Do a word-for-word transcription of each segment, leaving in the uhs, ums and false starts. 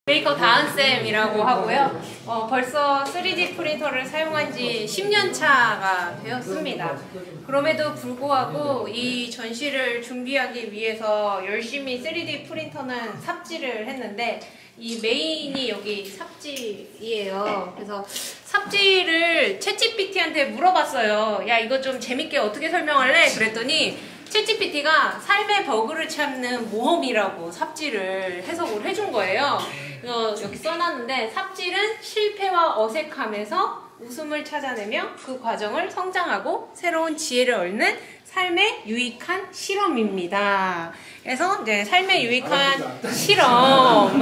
메이커 다은쌤이라고 하고요. 어, 벌써 쓰리디 프린터를 사용한 지 십 년 차가 되었습니다. 그럼에도 불구하고 이 전시를 준비하기 위해서 열심히 쓰리디 프린터는 삽질을 했는데 이 메인이 여기 삽질이에요. 그래서 삽질을 챗지피티한테 물어봤어요. 야, 이거 좀 재밌게 어떻게 설명할래? 그랬더니 챗지피티가 삶의 버그를 참는 모험이라고 삽질을 해석을 해준 거예요. 그래서 여기 써놨는데, 삽질은 실패와 어색함에서 웃음을 찾아내며 그 과정을 성장하고 새로운 지혜를 얻는 삶의 유익한 실험입니다. 그래서 이제 삶의 유익한 실험.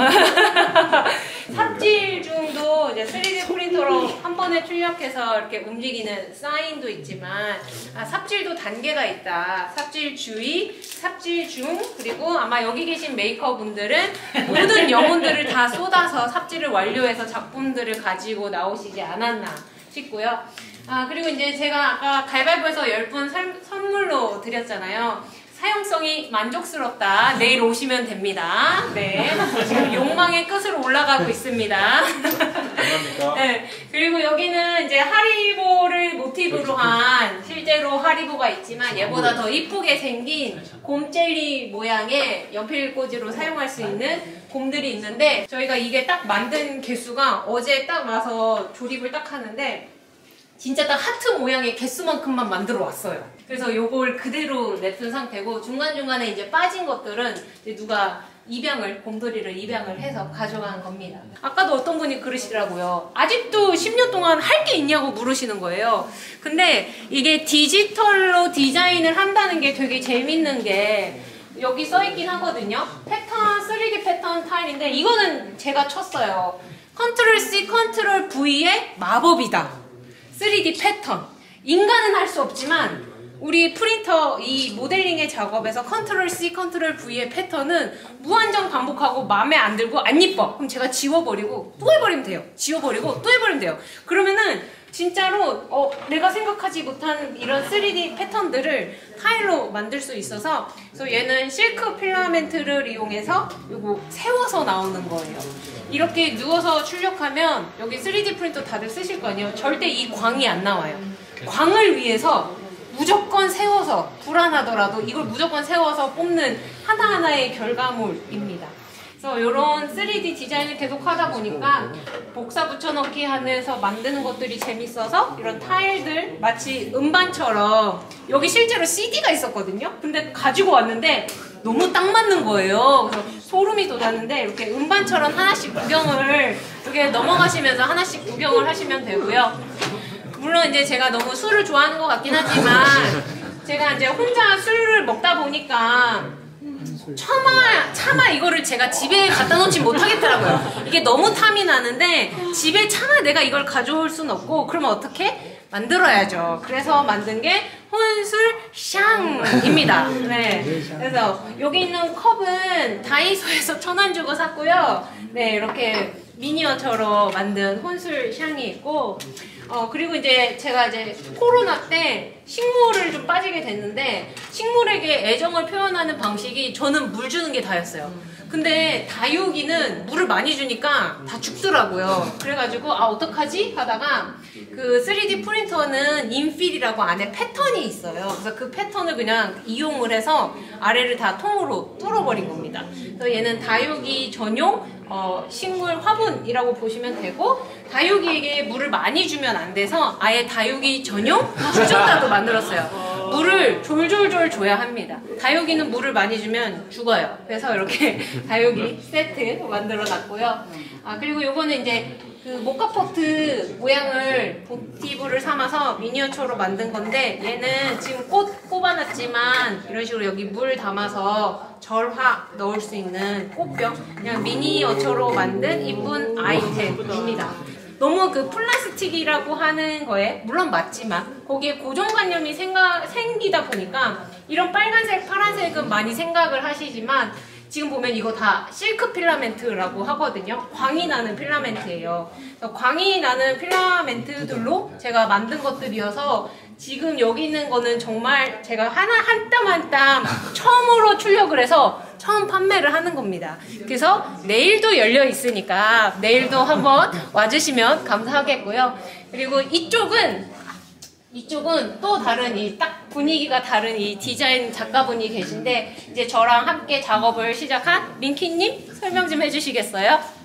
삽질 중도 이제 쓰리디 프린터로 한 번에 출력해서 이렇게 움직이는 사인도 있지만, 아, 삽질도 단계가 있다. 삽질 주의, 삽질 중, 그리고 아마 여기 계신 메이커 분들은 모든 영혼들을 다 쏟아서 삽질을 완료해서 작품들을 가지고 나오시지 않았나 싶고요. 아, 그리고 이제 제가 아까 가위바위보에서 열 분 선물로 드렸잖아요. 사용성이 만족스럽다. 내일 오시면 됩니다. 네. 지금 욕망의 끝으로 올라가고 있습니다. 감사합니다. 네. 그리고 여기는 이제 하리보를 모티브로 한, 실제로 하리보가 있지만 얘보다 더 이쁘게 생긴 곰젤리 모양의 연필꽂이로 사용할 수 있는 곰들이 있는데, 저희가 이게 딱 만든 개수가 어제 딱 와서 조립을 딱 하는데 진짜 딱 하트 모양의 개수만큼만 만들어 왔어요. 그래서 요걸 그대로 냅둔 상태고, 중간중간에 이제 빠진 것들은 이제 누가 입양을, 곰돌이를 입양을 해서 가져간 겁니다. 아까도 어떤 분이 그러시더라고요. 아직도 십 년 동안 할 게 있냐고 물으시는 거예요. 근데 이게 디지털로 디자인을 한다는 게 되게 재밌는 게, 여기 써있긴 하거든요. 패턴, 쓰리디 패턴 타일인데, 이거는 제가 쳤어요. 컨트롤 씨, 컨트롤 브이의 마법이다. 쓰리디 패턴. 인간은 할 수 없지만 우리 프린터 이 모델링의 작업에서 컨트롤 씨, 컨트롤 브이의 패턴은 무한정 반복하고 마음에 안 들고 안 이뻐. 그럼 제가 지워버리고 또 해버리면 돼요. 지워버리고 또 해버리면 돼요. 그러면은 진짜로 어, 내가 생각하지 못한 이런 쓰리디 패턴들을 타일로 만들 수 있어서, 그래서 얘는 실크 필라멘트를 이용해서 요거 세워서 나오는 거예요. 이렇게 누워서 출력하면, 여기 쓰리디 프린터 다들 쓰실 거 아니에요? 절대 이 광이 안 나와요. 광을 위해서 무조건 세워서, 불안하더라도 이걸 무조건 세워서 뽑는 하나하나의 결과물입니다. 그래서 이런 쓰리디 디자인을 계속 하다 보니까 복사 붙여넣기 하면서 만드는 것들이 재밌어서, 이런 타일들 마치 음반처럼, 여기 실제로 씨디가 있었거든요. 근데 가지고 왔는데 너무 딱 맞는 거예요. 그래서 소름이 돋았는데, 이렇게 음반처럼 하나씩 구경을, 이렇게 넘어가시면서 하나씩 구경을 하시면 되고요. 물론 이제 제가 너무 술을 좋아하는 것 같긴 하지만, 제가 이제 혼자 술을 먹다 보니까 차마, 차마 이거를 제가 집에 갖다 놓진 못하겠더라고요. 이게 너무 탐이 나는데, 집에 차마 내가 이걸 가져올 순 없고, 그러면 어떻게? 만들어야죠. 그래서 만든 게 혼술 샹입니다. 네. 그래서 여기 있는 컵은 다이소에서 천 원 주고 샀고요. 네, 이렇게 미니어처로 만든 혼술 샹이 있고, 어, 그리고 이제 제가 이제 코로나 때 식물을 좀 빠지게 됐는데, 식물에게 애정을 표현하는 방식이 저는 물 주는 게 다였어요. 근데 다육이는 물을 많이 주니까 다 죽더라고요. 그래가지고 아, 어떡하지? 하다가 그 쓰리디 프린터는 인필이라고 안에 패턴이 있어요. 그래서 그 패턴을 그냥 이용을 해서 아래를 다 통으로 뚫어버린 겁니다. 그래서 얘는 다육이 전용 어, 식물 화분이라고 보시면 되고, 다육이에게 물을 많이 주면 안 돼서 아예 다육이 전용 주전자도 만들었어요. 물을 졸졸졸 줘야 합니다. 다육이는 물을 많이 주면 죽어요. 그래서 이렇게 다육이 세트 만들어 놨고요. 아, 그리고 요거는 이제 그 모카포트 모양을 모티브를 삼아서 미니어처로 만든 건데, 얘는 지금 꽃 꼽아놨지만 이런 식으로 여기 물 담아서 절화 넣을 수 있는 꽃병, 그냥 미니어처로 만든 이쁜 아이템입니다. 너무 그 플라스틱이라고 하는 거에 물론 맞지만 거기에 고정관념이 생각, 생기다 보니까 이런 빨간색, 파란색은 많이 생각을 하시지만, 지금 보면 이거 다 실크 필라멘트라고 하거든요. 광이 나는 필라멘트예요. 그래서 광이 나는 필라멘트들로 제가 만든 것들이어서, 지금 여기 있는 거는 정말 제가 하나 한 땀 한 땀 처음으로 출력을 해서 처음 판매를 하는 겁니다. 그래서 내일도 열려 있으니까 내일도 한번 와주시면 감사하겠고요. 그리고 이쪽은 이쪽은 또 다른 이 딱 분위기가 다른 이 디자인 작가분이 계신데 이제 저랑 함께 작업을 시작한 민키님 설명 좀 해주시겠어요?